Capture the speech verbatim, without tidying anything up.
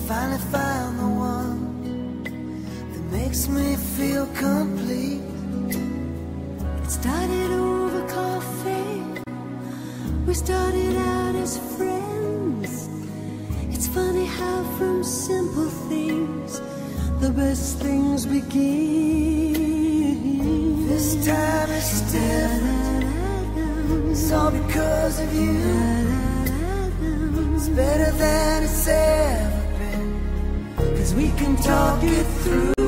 finally found the one that makes me feel complete. It started over coffee. We started out as friends. It's funny how from simple things the best things begin. This time it's different. It's all because of you. It's better than it's ever been, 'cause we can talk it through.